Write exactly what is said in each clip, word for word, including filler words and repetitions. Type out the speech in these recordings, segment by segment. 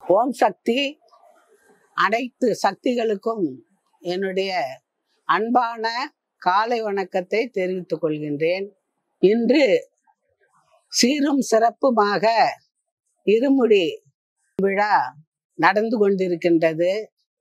ஓம் சக்தி அனைத்து சக்திகளுக்கும் என்னுடைய அன்பான காலை வணக்கத்தை தெரிவித்துக் கொள்கின்றேன். இன்று சீரும் சிறப்புமாக இருமுடி விழா நடந்து கொண்டிருக்கின்றது.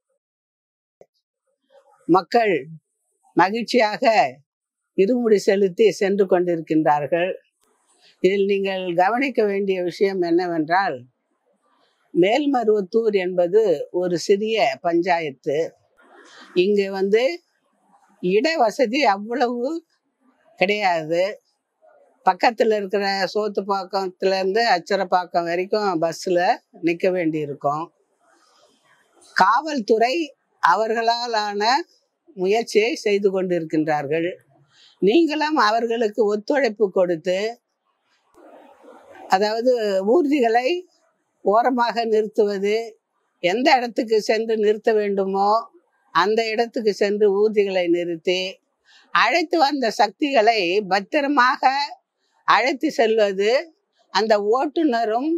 மக்கள் மகிழ்ச்சியாக இருமுடி செலுத்தி சென்று கொண்டிருக்கின்றார்கள். இதில் நீங்கள் கவனிக்க வேண்டிய விஷயம் என்னவென்றால், மேல்மருவத்தூர் என்பது ஒரு சிறிய பஞ்சாயத்து. இங்கு வந்து இட வசதி அவ்வளவு கிடையாது. பக்கத்தில் இருக்கிற சோத்துப்பாக்கத்துலேருந்து அச்சரப்பாக்கம் வரைக்கும் பஸ்ஸில் நிற்க வேண்டி இருக்கும். காவல்துறை அவர்களாலான முயற்சியை செய்து கொண்டிருக்கின்றார்கள். நீங்களும் அவர்களுக்கு ஒத்துழைப்பு கொடுத்து, அதாவது ஊர்திகளை ஓரமாக நிறுத்துவது, எந்த இடத்துக்கு சென்று நிறுத்த வேண்டுமோ அந்த இடத்துக்கு சென்று ஊர்திகளை நிறுத்தி அழைத்து வந்த சக்திகளை பத்திரமாக அழைத்து செல்வது, அந்த ஓட்டுநரும்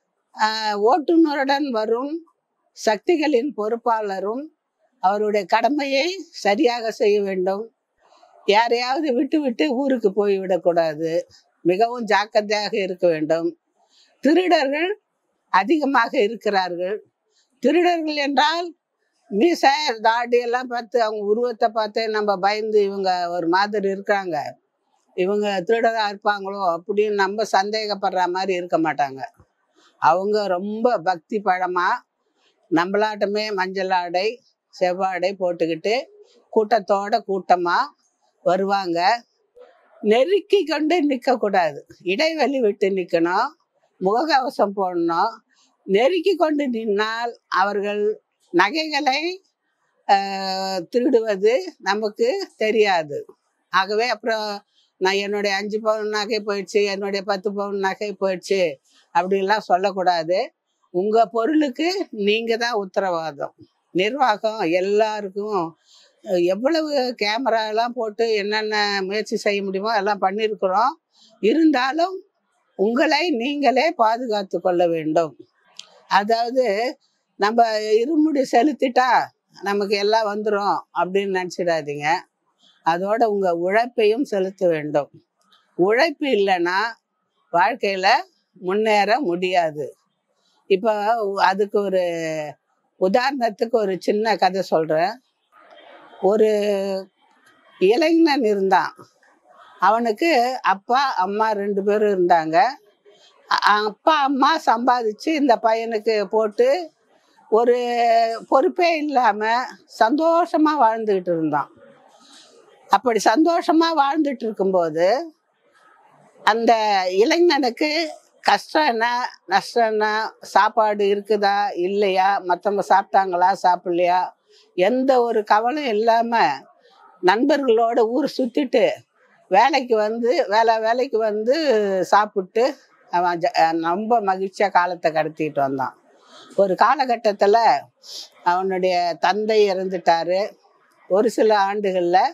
ஓட்டுநருடன் வரும் சக்திகளின் பொறுப்பாளரும் அவருடைய கடமையை சரியாக செய்ய வேண்டும். யாரையாவது விட்டு விட்டு ஊருக்கு போய்விடக்கூடாது. மிகவும் ஜாக்கிரதையாக இருக்க வேண்டும். திருடர்கள் அதிகமாக இருக்கிறார்கள். திருடர்கள் என்றால் மீச தாடி எல்லாம் பார்த்து அவங்க உருவத்தை பார்த்து நம்ம பயந்து இவங்க ஒரு மாதிரி இருக்காங்க, இவங்க திருடராக இருப்பாங்களோ அப்படின்னு நம்ம சந்தேகப்படுற மாதிரி இருக்க மாட்டாங்க. அவங்க ரொம்ப பக்தி பழமாக நம்மளாட்டமே மஞ்சள் ஆடை செவ்வாடை போட்டுக்கிட்டு கூட்டத்தோட கூட்டமாக வருவாங்க. நெருக்கி கொண்டு நிற்கக்கூடாது, இடைவெளி விட்டு நிற்கணும், முகக்கவசம் போடணும். நெருக்கி கொண்டு நின்னால் அவர்கள் நகைகளை திருடுவது நமக்கு தெரியாது. ஆகவே அப்புறம் நான் என்னுடைய அஞ்சு பவுன் நகை போயிடுச்சு, என்னுடைய பத்து பவுன் நகை போயிடுச்சு அப்படின்லாம் சொல்லக்கூடாது. உங்கள் பொருளுக்கு நீங்கள் தான் உத்தரவாதம். நிர்வாகம் எல்லாருக்கும் எவ்வளவு கேமராலாம் போட்டு என்னென்ன முயற்சி செய்ய முடியுமோ எல்லாம் பண்ணியிருக்கிறோம். இருந்தாலும் உங்களை நீங்களே பாதுகாத்து கொள்ள வேண்டும். அதாவது நம்ம இருமுடி செலுத்திட்டா நமக்கு எல்லாம் வந்துடும் அப்படின்னு நினச்சிடாதீங்க. அதோட உங்கள் உழைப்பையும் செலுத்த வேண்டும். உழைப்பு இல்லைன்னா வாழ்க்கையில் முன்னேற முடியாது. இப்போ அதுக்கு ஒரு உதாரணத்துக்கு ஒரு சின்ன கதை சொல்கிறேன். ஒரு இளைஞன் இருந்தான். அவனுக்கு அப்பா அம்மா ரெண்டு பேரும் இருந்தாங்க. அப்பா அம்மா சம்பாதிச்சு இந்த பையனுக்கு போட்டு ஒரு பொறுப்பே இல்லாமல் சந்தோஷமாக வாழ்ந்துக்கிட்டு இருந்தான். அப்படி சந்தோஷமாக வாழ்ந்துட்டு இருக்கும்போது அந்த இளைஞனுக்கு கஷ்டம் என்ன நஷ்டம் என்ன, சாப்பாடு இருக்குதா இல்லையா, மற்றவங்க சாப்பிட்டாங்களா சாப்பிட்லையா, எந்த ஒரு கவலையும் இல்லாமல் நண்பர்களோட ஊர் சுற்றிட்டு வேலைக்கு வந்து வேலை வேலைக்கு வந்து சாப்பிட்டு அவன் ஜ ரொம்ப மகிழ்ச்சியாக காலத்தை கடத்திட்டு வந்தான். ஒரு காலகட்டத்தில் அவனுடைய தந்தை இறந்துட்டார். ஒரு சில ஆண்டுகளில்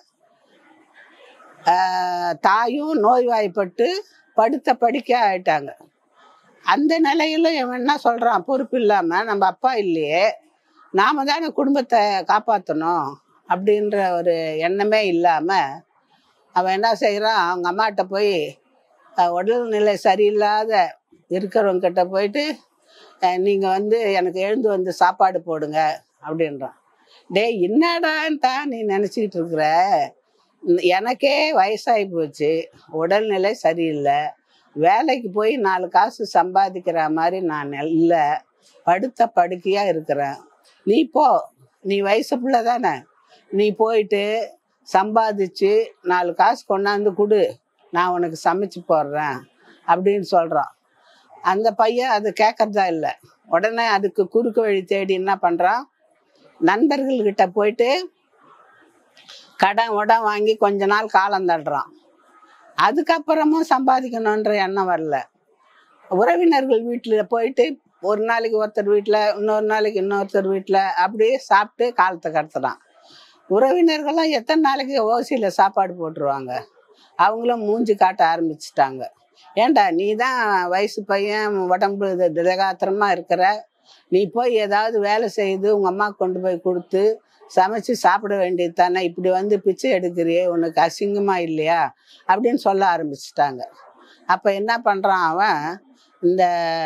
தாயும் நோய்வாய்ப்பட்டு படுத்த படிக்க ஆயிட்டாங்க. அந்த நிலையிலும் இவன் என்ன சொல்கிறான், பொறுப்பு இல்லாமல் நம்ம அப்பா இல்லையே, நாம தானே குடும்பத்தை காப்பாற்றணும் அப்படின்ற ஒரு எண்ணமே இல்லாமல் அவன் என்ன செய்கிறான், அவங்க அம்மாட்ட போய் உடல்நிலை சரியில்லாத இருக்கிறவங்கிட்ட போயிட்டு நீங்கள் வந்து எனக்கு எழுந்து வந்து சாப்பாடு போடுங்க அப்படின்றான். டே என்னடான்னு தான் நீ நினச்சிக்கிட்டு இருக்கிற, எனக்கே வயசாகி போச்சு, உடல்நிலை சரியில்லை, வேலைக்கு போய் நாலு காசு சம்பாதிக்கிற மாதிரி நான் இல்லை, படுத்த படுக்கையாக இருக்கிறேன். நீ போ, நீ வயசு பிள்ளை தானே, நீ போயிட்டு சம்பாதிச்சு நாலு காசு கொண்டாந்து கொடு, நான் உனக்கு சமைச்சு போடுறேன் அப்படின்னு சொல்கிறான். அந்த பையன் அது கேட்கறதா இல்லை. உடனே அதுக்கு குறுக்கு வழி தேடி என்ன பண்ணுறான், நண்பர்கள்கிட்ட போயிட்டு கடன் உடன் வாங்கி கொஞ்ச நாள் காலம் தள்ளுறான். அதுக்கப்புறமும் சம்பாதிக்கணுன்ற எண்ணம் வரல. உறவினர்கள் வீட்டில் போயிட்டு ஒரு நாளைக்கு ஒருத்தர் வீட்டில், இன்னொரு நாளைக்கு இன்னொருத்தர் வீட்டில் அப்படியே சாப்பிட்டு காலத்தை கடத்துறான். உறவினர்கள்லாம் எத்தனை நாளைக்கு ஓசியில் சாப்பாடு போட்டுருவாங்க. அவங்களும் மூஞ்சி காட்ட ஆரம்பிச்சிட்டாங்க. ஏண்டா நீ தான் வயசு பையன், உடம்பு திடகாத்திரமாக இருக்கிற, நீ போய் ஏதாவது வேலை செய்து உங்கள் அம்மா கொண்டு போய் கொடுத்து சமைச்சு சாப்பிட வேண்டியது தானே, இப்படி வந்து பிச்சை எடுக்கிறியே, உனக்கு அசிங்கமாக இல்லையா அப்படின்னு சொல்ல ஆரம்பிச்சிட்டாங்க. அப்போ என்ன பண்ணுறான் அவன், இந்த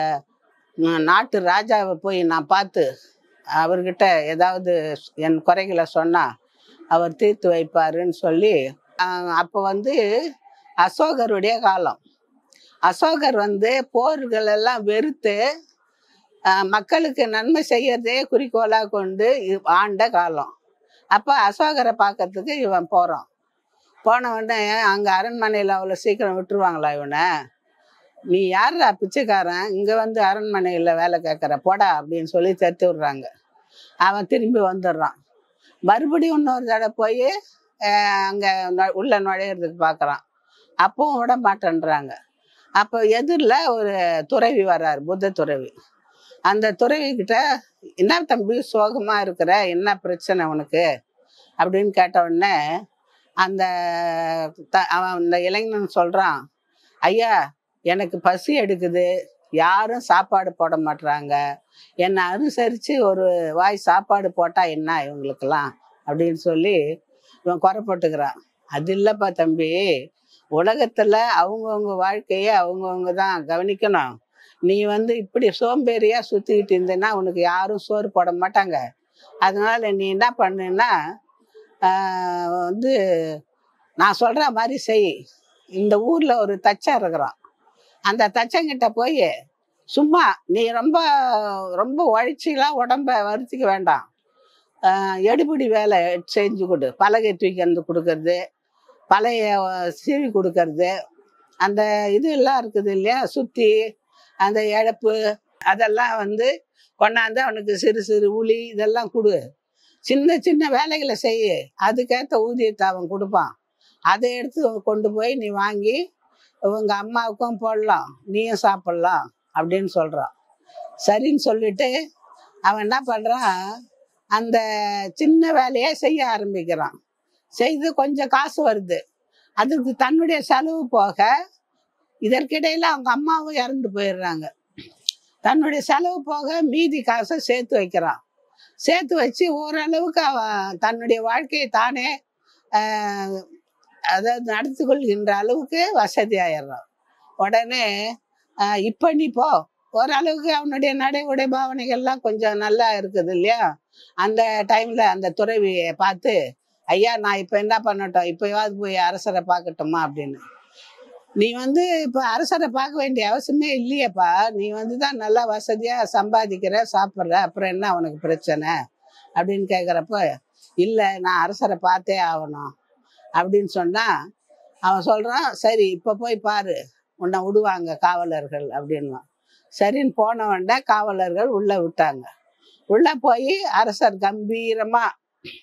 நாட்டு ராஜாவை போய் நான் பார்த்து அவர்கிட்ட ஏதாவது என் குறைகளை சொன்னால் அவர் தீர்த்து வைப்பாருன்னு சொல்லி, அப்போ வந்து அசோகருடைய காலம். அசோகர் வந்து போர்கள் எல்லாம் வெறுத்து மக்களுக்கு நன்மை செய்யறதே குறிக்கோளாக கொண்டு ஆண்ட காலம். அப்போ அசோகரை பார்க்கறதுக்கு இவன் போகிறான். போன உடனே அங்கே அரண்மனையில் அவ்வளோ சீக்கிரம் விட்டுருவாங்களா இவனை? நீ யாரா பிச்சைக்காரன், இங்கே வந்து அரண்மனையில் வேலை கேட்குற போடா அப்படின்னு சொல்லி தடுத்து விட்றாங்க. அவன் திரும்பி வந்துடுறான். மறுபடியும் இன்னொரு தடவை போய் அங்கே உள்ள நுழையிறதுக்கு பார்க்குறான். அப்பவும் விட மாட்டேன்றாங்க. அப்போ எதிரில் ஒரு துறவி வர்றார், புத்த துறவி. அந்த துறவிக்கிட்ட, என்ன தம்பி சோகமாக இருக்கிற, என்ன பிரச்சனை உனக்கு அப்படின்னு கேட்ட உடனே அந்த த அவன் இந்த இளைஞன் சொல்கிறான், ஐயா எனக்கு பசி எடுக்குது, யாரும் சாப்பாடு போட மாட்டுறாங்க, என்னை அனுசரித்து ஒரு வாய் சாப்பாடு போட்டால் என்ன இவங்களுக்கெல்லாம் அப்படின்னு சொல்லி இவன் குறைப்பட்டுக்கிறான். அது இல்லைப்பா தம்பி, உலகத்தில் அவங்கவுங்க வாழ்க்கையை அவங்கவுங்க தான் கவனிக்கணும். நீ வந்து இப்படி சோம்பேறியாக சுற்றிக்கிட்டு இருந்தேன்னா உனக்கு யாரும் சோறு போட மாட்டாங்க. அதனால் நீ என்ன பண்ணுன்னா வந்து நான் சொல்கிற மாதிரி செய். இந்த ஊரில் ஒரு தச்சன் இருக்கிறான், அந்த தச்சங்கிட்ட போய் சும்மா நீ ரொம்ப ரொம்ப உழைச்சிலாம் உடம்ப வருத்திக்க வேண்டாம், எடுபிடி வேலை செஞ்சு கொடு, பலகை தூக்கி வந்து கொடுக்கறது, பழைய சீவி கொடுக்கறது, அந்த இது எல்லாம் இருக்குது இல்லையா, சுற்றி அந்த இழப்பு அதெல்லாம் வந்து கொண்டாந்து அவனுக்கு சிறு சிறு உளி இதெல்லாம் கொடு, சின்ன சின்ன வேலைகளை செய்ய, அதுக்கேற்ற ஊதியத்தை அவன் கொடுப்பான். அதை எடுத்து கொண்டு போய் நீ வாங்கி உங்கள் அம்மாவுக்கும் போடலாம், நீயும் சாப்பிட்லாம் அப்படின்னு சொல்கிறான். சரின்னு சொல்லிட்டு அவன் என்ன பண்ணுறான், அந்த சின்ன வேலையை செய்ய ஆரம்பிக்கிறான். செய்து கொஞ்சம் காசு வருது, அதுக்கு தன்னுடைய செலவு போக, இதற்கிடையில் அவங்க அம்மாவும் இறந்து போயிடுறாங்க. தன்னுடைய செலவு போக மீதி காசை சேர்த்து வைக்கிறான். சேர்த்து வச்சு ஓரளவுக்கு அவன் தன்னுடைய வாழ்க்கையை தானே அதாவது நடத்தி கொள்கின்ற அளவுக்கு வசதி ஆயிடுறான். உடனே இப்போ நீ போ, ஓரளவுக்கு அவனுடைய நடை உடை பாவனைகள்லாம் கொஞ்சம் நல்லா இருக்குது இல்லையா. அந்த டைமில் அந்த துறவியை பார்த்து, ஐயா நான் இப்போ என்ன பண்ணட்டும், இப்போயாவது போய் அரசரை பார்க்கட்டுமா அப்படின்னு. நீ வந்து இப்போ அரசரை பார்க்க வேண்டிய அவசியமே இல்லையப்பா, நீ வந்து தான் நல்லா வசதியாக சம்பாதிக்கிற சாப்பிட்ற, அப்புறம் என்ன உனக்கு பிரச்சனை அப்படின்னு கேட்குறப்ப, இல்லை நான் அரசரை பார்த்தே ஆகணும் அப்படின்னு சொன்னால் அவன் சொல்கிறான், சரி இப்போ போய் பாரு, உன்னை விடுவாங்க காவலர்கள் அப்படின்வான். சரின்னு போனவன்ட காவலர்கள் உள்ளே விட்டாங்க. உள்ளே போய் அரசர் கம்பீரமாக,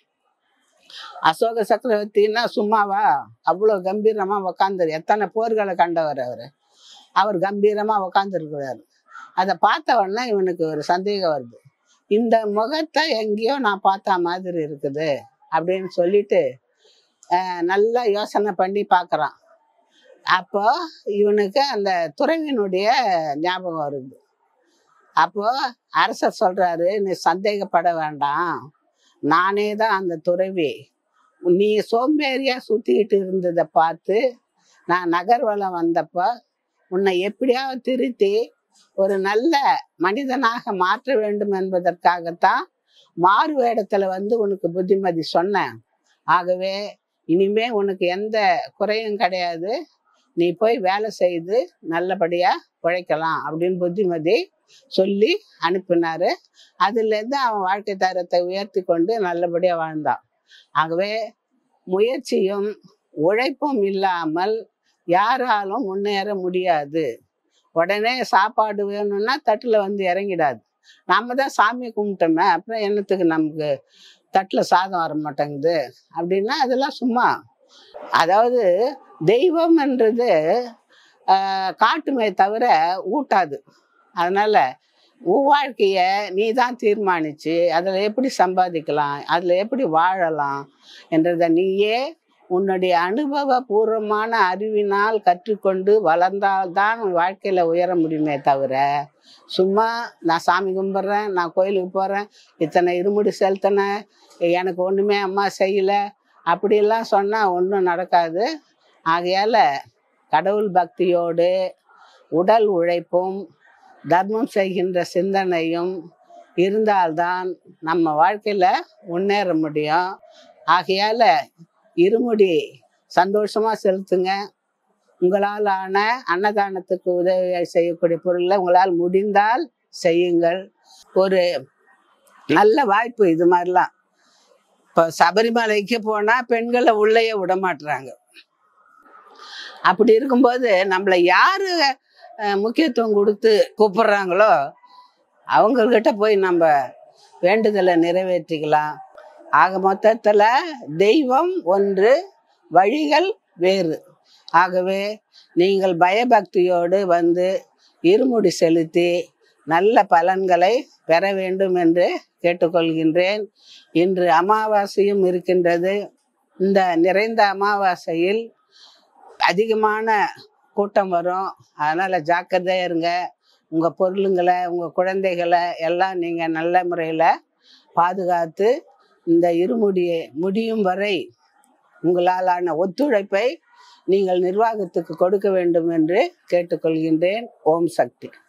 அசோக சக்கரவர்த்தின்னா சும்மாவா, அவ்வளோ கம்பீரமாக உக்காந்துரு, எத்தனை போர்களை கண்டவர் அவர், அவர் கம்பீரமாக உக்காந்துருக்கிறாரு. அதை பார்த்த உடனே இவனுக்கு ஒரு சந்தேகம் வருது, இந்த முகத்தை எங்கேயோ நான் பார்த்த மாதிரி இருக்குது அப்படின்னு சொல்லிட்டு நல்லா யோசனை பண்ணி பார்க்குறான். அப்போ இவனுக்கு அந்த துறவினுடைய ஞாபகம் வருது. அப்போ அரசர் சொல்றாரு, நீ சந்தேகப்பட வேண்டாம், நானே தான் அந்த துறவி. நீ சோம்பேறியா சுத்திக்கிட்டு இருந்ததை பார்த்து நான் நகர்வலம் வந்தப்போ உன்னை எப்படியாவது திருத்தி ஒரு நல்ல மனிதனாக மாற்ற வேண்டும் என்பதற்காகத்தான் மாறு வேடத்துல வந்து உனக்கு புத்திமதி சொன்னேன். ஆகவே இனிமே உனக்கு எந்த குறையும் கிடையாது, நீ போய் வேலை செய்து நல்லபடியா உழைக்கலாம் அப்படின்னு புத்திமதி சொல்லி அனுப்பினாரு. அதுலேருந்து அவன் வாழ்க்கை தரத்தை உயர்த்தி கொண்டு நல்லபடியா வாழ்ந்தான். ஆகவே முயற்சியும் உழைப்பும் இல்லாமல் யாராலும் முன்னேற முடியாது. உடனே சாப்பாடு வேணும்னா தட்டில் வந்து இறங்கிடாது. நாம தான் சாமி கும்பிட்டோமே, அப்புறம் என்னத்துக்கு நமக்கு தட்டில் சாதம் வர மாட்டேங்குது அப்படின்னா அதெல்லாம் சும்மா. அதாவது தெய்வம்ன்றது காட்டுமே தவிர ஊட்டாது. அதனால உன் வாழ்க்கைய நீ தான் தீர்மானிச்சு அதில் எப்படி சம்பாதிக்கலாம், அதில் எப்படி வாழலாம் என்றதை நீயே உன்னுடைய அனுபவ பூர்வமான அறிவினால் கற்றுக்கொண்டு வளர்ந்தால்தான் வாழ்க்கையில் உயர முடியுமே தவிர, சும்மா நான் சாமி கும்பிட்றேன், நான் கோயிலுக்கு போகிறேன், இத்தனை இருமுடி செலுத்தினேன், எனக்கு ஒன்றுமே அம்மா செய்யலை அப்படிலாம் சொன்னால் ஒன்றும் நடக்காது. ஆகையால் கடவுள் பக்தியோடு உடல் உழைப்பும் தர்மம் செய்கின்ற சிந்தனையும் இருந்தால்தான் நம்ம வாழ்க்கையில் முன்னேற முடியும். ஆகையால் இருமுடி சந்தோஷமாக செலுத்துங்க. உங்களால் ஆன அன்னதானத்துக்கு உதவி செய்யக்கூடிய பொருளை உங்களால் முடிந்தால் செய்யுங்கள். ஒரு நல்ல வாய்ப்பு இது மாதிரிலாம். இப்போ சபரிமலைக்கு போனால் பெண்களை உள்ளேயே விட மாட்டுறாங்க. அப்படி இருக்கும்போது நம்மளை யாரு முக்கியத்துவம் கொடுத்து கூப்பிடுறாங்களோ அவங்கக்கிட்ட போய் நம்ம வேண்டுதலை நிறைவேற்றிக்கலாம். ஆக மொத்தத்தில் தெய்வம் ஒன்று, வழிகள் வேறு. ஆகவே நீங்கள் பயபக்தியோடு வந்து இருமுடி செலுத்தி நல்ல பலன்களை பெற வேண்டும் என்று கேட்டுக்கொள்கின்றேன். இன்று அமாவாசையும் இருக்கின்றது. இந்த நிறைந்த அமாவாசையில் அதிகமான கூட்டம் வரும். அதனால் ஜாக்கிரதையாக இருங்க. உங்கள் பொருளுங்களை, உங்கள் குழந்தைகளை எல்லாம் நீங்கள் நல்ல முறையில் பாதுகாத்து இந்த இருமுடியை முடியும் வரை உங்களாலான ஒத்துழைப்பை நீங்கள் நிர்வாகத்துக்கு கொடுக்க வேண்டும் என்று கேட்டுக்கொள்கின்றேன். ஓம் சக்தி.